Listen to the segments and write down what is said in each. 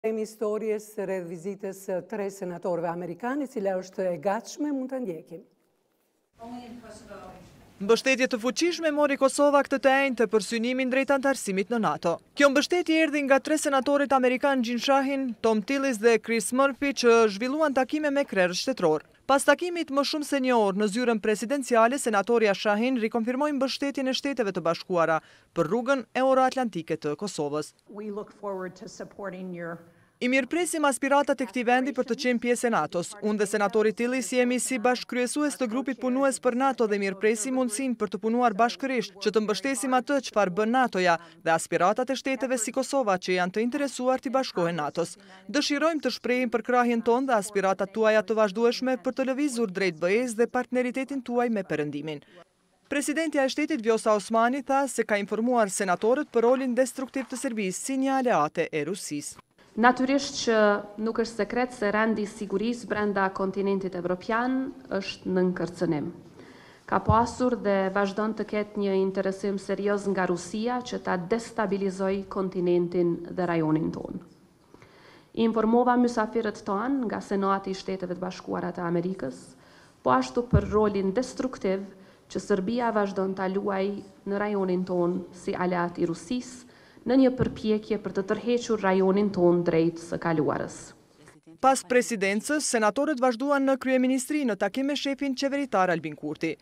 Histories së vizitës së 3 senatorëve amerikanë, e cila është e gatshme, mund të ndjekim. Mbështetje të fuqishme mori Kosova këtë të enjtë për synimin drejt antarësimit në NATO. Kjo mbështetje erdhi nga 3 senatorit amerikan Jin Shahin, Tom Tillis dhe Chris Murphy që zhvilluan takime me krerë shtetror. Pas takimit më shumë se një orë në zyrën presidenciale, senatorja Shahin rikonfirmoi mbështetjen e Shteteve të Bashkuara për rrugën euroatlantike të Kosovës. I mirëpresim aspiratat e këtij vendi për të qenë pjesë e NATO-s. Unë dhe senatori Tillis jemi si bashkëkryesues të grupit punues për NATO dhe mirëpresim mundësinë për të punuar bashkërisht që të mbështesim atë çfarë bën NATO-ja dhe aspiratat e shteteve si Kosova që janë të interesuar të bashkohen NATO-s. Dëshirojmë të shprehim përkrahjen tonë dhe aspiratat tuaja të vazhdueshme për të lëvizur drejt BE-s dhe partneritetin tuaj me Perëndimin. Presidentja e shtetit Vjosa Osmani tha se ka informuar senatorët për rolin destruktiv të Serbisë si një aleate e Rusisë. Natyrisht që nuk është sekret se rendi i sigurisë brenda kontinentit evropian është në nkërcënim. Ka pasur dhe vazhdon të ketë një interesim serioz nga Rusia që ta destabilizojë kontinentin dhe rajonin tonë. Informova mysafirët tanë nga Senati i Shteteve të Bashkuara të Amerikës, po ashtu për rolin destruktiv që Serbia vazhdon ta luajë në rajonin tonë si aleat i Rusisë, në një përpjekje për të tërhequr rajonin tonë drejt së kaluarës. Pas presidencës, senatorët vazhduan në kryeministri në takim me shefin qeveritar Albin Kurti.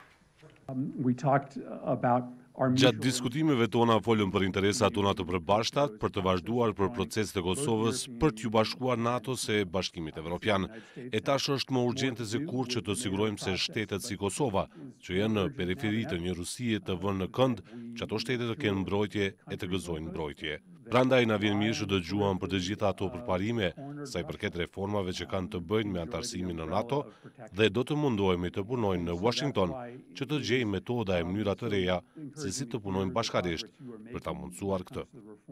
Gjatë diskutimeve tona folëm për interesat tona të përbashkëta për të vazhduar për proceset e Kosovës për t'ju bashkuar NATO-s e Bashkimit Evropian. E tash është më urgjente se kurrë që të sigurojmë se shtetet si Kosova, që janë në periferi të një Rusie të vënë në kënd, që ato shtete të kenë mbrojtje e të gëzojnë mbrojtje. Prandaj na vjen mirë që dëgjuam për të gjitha ato përparime sa i përket reformave që kanë të bëjnë me antarësimin në NATO dhe do të mundohemi të punojmë në Washington që të gjejmë metoda e mënyra të reja se si të punojmë bashkarisht për ta mundësuar këtë.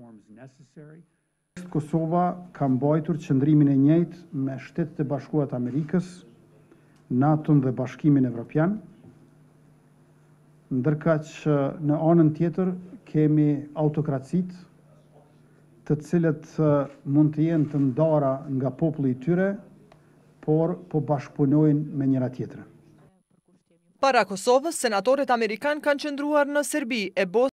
Kosova ka mbajtur qëndrimin e njëjtë me Shtetet e Bashkuara të Amerikës, NATO-n dhe Bashkimin Evropian, ndërka që në anën tjetër kemi autokracitë të cilët mund të jenë të ndara nga populli i tyre, por po bashkëpunojnë me njëra tjetrën. Para Kosovës, senatorët amerikan kanë qëndruar në Serbi,